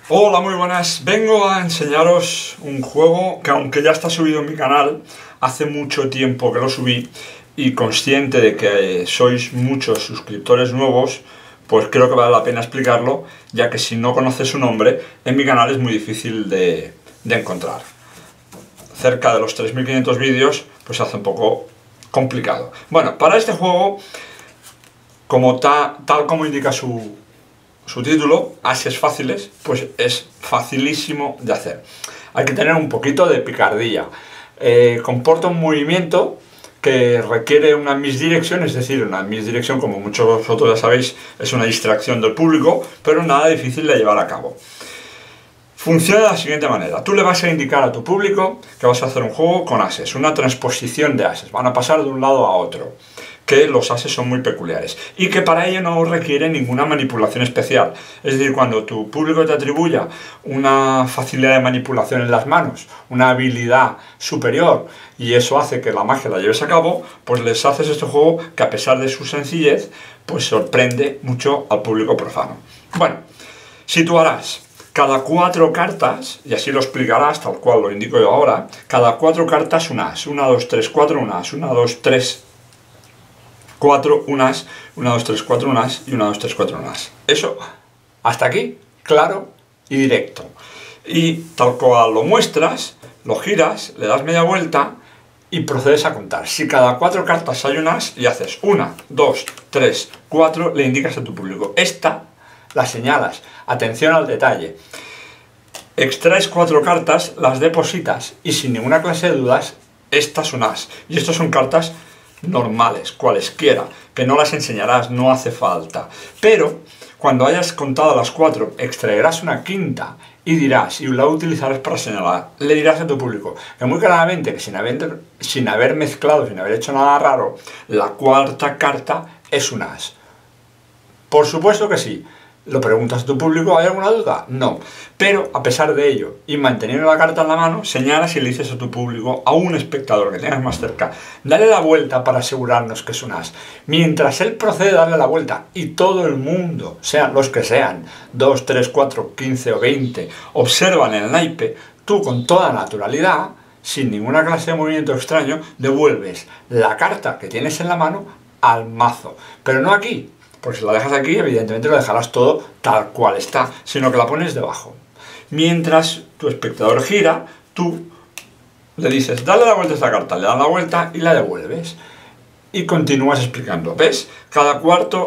Hola, muy buenas. Vengo a enseñaros un juego que, aunque ya está subido en mi canal, hace mucho tiempo que lo subí y consciente de que sois muchos suscriptores nuevos, pues creo que vale la pena explicarlo, ya que si no conoces su nombre, en mi canal es muy difícil de encontrar. Cerca de los 3500 vídeos, pues hace un poco complicado. Bueno, para este juego, como tal como indica su título, ases fáciles, pues es facilísimo de hacer. Hay que tener un poquito de picardía. Comporta un movimiento que requiere una misdirección, es decir, una misdirección, como muchos de vosotros ya sabéis, es una distracción del público, pero nada difícil de llevar a cabo. Funciona de la siguiente manera: tú le vas a indicar a tu público que vas a hacer un juego con ases, una transposición de ases, van a pasar de un lado a otro, que los ases son muy peculiares y que para ello no requiere ninguna manipulación especial. Es decir, cuando tu público te atribuya una facilidad de manipulación en las manos, una habilidad superior, y eso hace que la magia la lleves a cabo, pues les haces este juego que, a pesar de su sencillez, pues sorprende mucho al público profano. Bueno, situarás cada 4 cartas, y así lo explicarás tal cual lo indico yo ahora, cada 4 cartas un as, 1, 2, 3, 4, un as, 1, 2, 3, 4, un as, 1, 2, 3, 4, un as y 1, 2, 3, 4, un as. Eso, hasta aquí, claro y directo. Y tal cual lo muestras, lo giras, le das media vuelta y procedes a contar. Si cada 4 cartas hay un as y haces 1, 2, 3, 4, le indicas a tu público. Esta la señalas. Atención al detalle. Extraes 4 cartas, las depositas y sin ninguna clase de dudas, estas son as. Y estas son cartas normales, cualesquiera, que no las enseñarás, no hace falta. Pero cuando hayas contado las 4, extraerás una quinta y dirás, y la utilizarás para señalar, le dirás a tu público que muy claramente, que sin haber mezclado, sin haber hecho nada raro, la 4ª carta es un as. Por supuesto que sí. ¿Lo preguntas a tu público? ¿Hay alguna duda? No. Pero, a pesar de ello, y manteniendo la carta en la mano, señalas y le dices a tu público, a un espectador que tengas más cerca, dale la vuelta para asegurarnos que es un as. Mientras él procede a darle la vuelta, y todo el mundo, sean los que sean, 2, 3, 4, 15 o 20, observan el naipe, tú con toda naturalidad, sin ninguna clase de movimiento extraño, devuelves la carta que tienes en la mano al mazo. Pero no aquí. Porque si la dejas aquí, evidentemente lo dejarás todo tal cual está, sino que la pones debajo. Mientras tu espectador gira, tú le dices, dale la vuelta a esta carta, le das la vuelta y la devuelves. Y continúas explicando. ¿Ves? Cada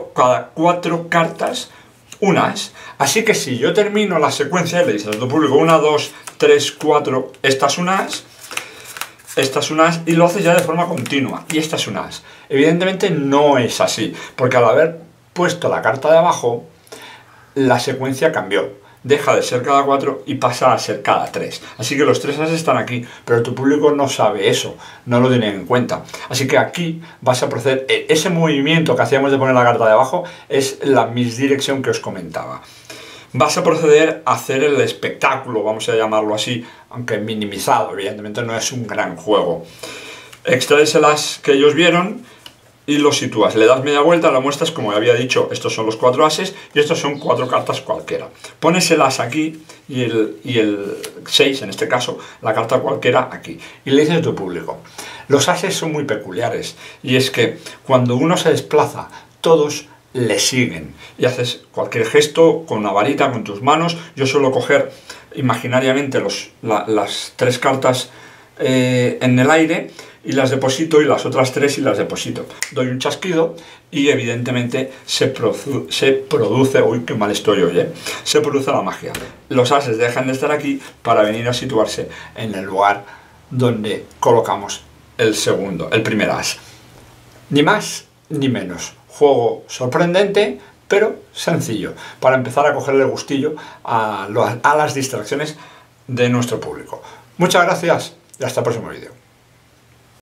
4 cartas, un as. Así que si yo termino la secuencia y le dices a tu público 1, 2, 3, 4, esta es un as, esta es un as, y lo haces ya de forma continua, y esta es un as. Evidentemente no es así, porque al haber puesto la carta de abajo, la secuencia cambió. Deja de ser cada 4 y pasa a ser cada 3. Así que los 3 ases están aquí, pero tu público no sabe eso, no lo tiene en cuenta. Así que aquí vas a proceder. Ese movimiento que hacíamos de poner la carta de abajo es la misdirección que os comentaba. Vas a proceder a hacer el espectáculo, vamos a llamarlo así, aunque minimizado, evidentemente no es un gran juego. Extraes el as que ellos vieron y lo sitúas, le das media vuelta, lo muestras, como había dicho, estos son los 4 ases y estos son 4 cartas cualquiera. Pones el as aquí y el 6, en este caso, la carta cualquiera aquí. Y le dices a tu público, los ases son muy peculiares, y es que cuando uno se desplaza, todos le siguen. Y haces cualquier gesto con una varita, con tus manos. Yo suelo coger imaginariamente las 3 cartas en el aire, y las deposito, y las otras 3 y las deposito. Doy un chasquido y evidentemente se produce, uy, qué mal estoy hoy, se produce la magia. Los ases dejan de estar aquí para venir a situarse en el lugar donde colocamos el primer as. Ni más ni menos. Juego sorprendente, pero sencillo, para empezar a cogerle el gustillo a las distracciones de nuestro público. Muchas gracias y hasta el próximo vídeo.